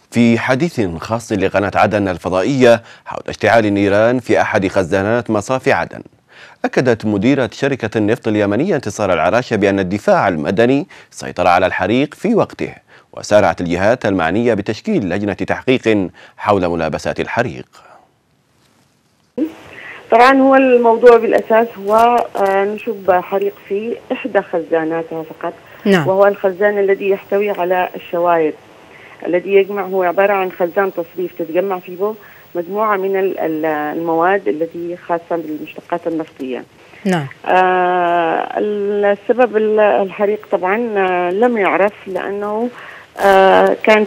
في حديث خاص لقناة عدن الفضائية حول اشتعال النيران في أحد خزانات مصافي عدن، أكدت مديرة شركة النفط اليمنية انتصار العراشة بأن الدفاع المدني سيطر على الحريق في وقته، وسارعت الجهات المعنية بتشكيل لجنة تحقيق حول ملابسات الحريق. طبعا هو الموضوع بالأساس هو نشوب حريق في إحدى خزاناتها فقط. نعم. وهو الخزان الذي يحتوي على الشوايب، الذي يجمع، هو عبارة عن خزان تصريف تتجمع فيه مجموعة من المواد التي خاصة بالمشتقات النفطية. نعم. السبب الحريق طبعا لم يعرف، لأنه كان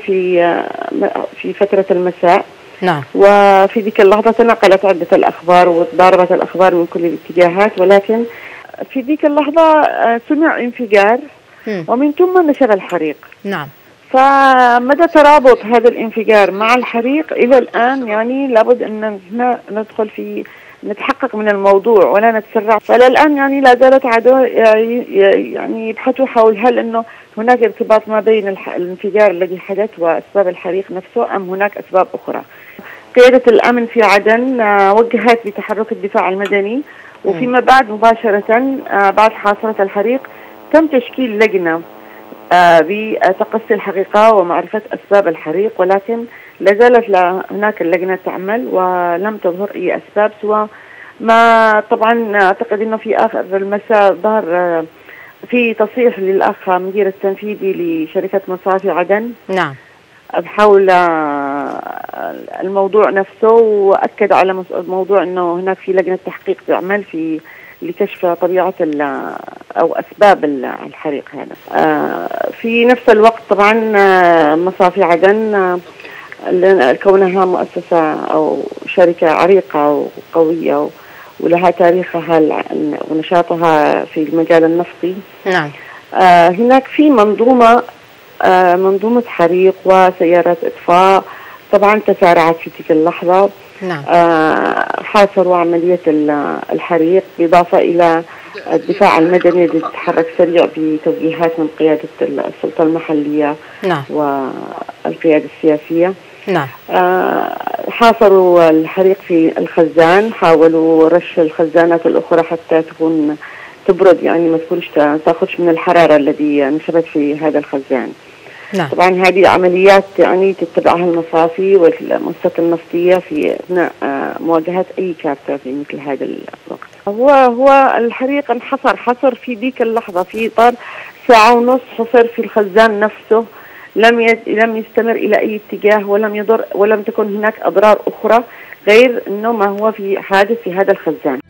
في فترة المساء. نعم. وفي ذيك اللحظة تنقلت عدة الأخبار وتضاربت الأخبار من كل الاتجاهات، ولكن في ذيك اللحظة سمع انفجار ومن ثم نشر الحريق. نعم. فمدى ترابط هذا الانفجار مع الحريق إلى الآن يعني لابد أن ندخل في نتحقق من الموضوع ولا نتسرع. فإلى الآن يعني لا زالت يعني يبحثوا حول هل أنه هناك ارتباط ما بين الانفجار الذي حدث وأسباب الحريق نفسه أم هناك أسباب أخرى. قيادة الأمن في عدن وجهت بتحرك الدفاع المدني، وفيما بعد مباشرة بعد حاصلة الحريق تم تشكيل لجنة بتقصي الحقيقة ومعرفة أسباب الحريق، ولكن لا زالت هناك اللجنة تعمل ولم تظهر أي أسباب سوى ما طبعا أعتقد أنه في آخر المساء ظهر في تصريح للأخ مدير التنفيذي لشركة مصافي عدن. نعم. حول الموضوع نفسه، وأكد على موضوع أنه هناك في لجنة تحقيق تعمل لكشف طبيعة أو أسباب الحريق هذا. في نفس الوقت طبعا مصافي عدن كونها مؤسسة أو شركة عريقة وقوية ولها تاريخها ونشاطها في المجال النفطي. نعم. هناك في منظومة حريق وسيارات إطفاء طبعا تسارعت في تلك اللحظة. نعم. حاصروا عملية الحريق، بالإضافة إلى الدفاع المدني الذي تحرك سريع بتوجيهات من قيادة السلطة المحلية. نعم. والقيادة السياسية. نعم. حاصروا الحريق في الخزان، حاولوا رش الخزانات الأخرى حتى تبرد، يعني ما تكونش تاخذش من الحرارة الذي نشبت في هذا الخزان. نعم. طبعا هذه عمليات يعني تتبعها المصافي والمؤسسات النفطية في أثناء مواجهة أي كارثة في مثل هذا الوقت. هو الحريق حصر في ذيك اللحظة في إطار ساعة ونص، حصر في الخزان نفسه، لم يستمر إلى أي اتجاه ولم يضر ولم تكن هناك أضرار أخرى غير أنه ما هو في حادث في هذا الخزان.